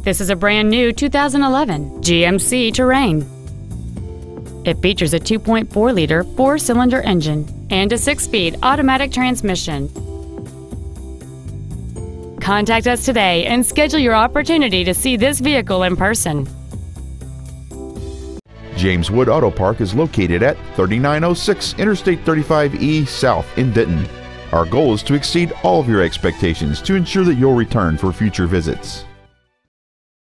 This is a brand new 2011 GMC Terrain. It features a 2.4-liter four-cylinder engine and a 6-speed automatic transmission. Contact us today and schedule your opportunity to see this vehicle in person. James Wood Auto Park is located at 3906 Interstate 35E South in Denton. Our goal is to exceed all of your expectations to ensure that you'll return for future visits.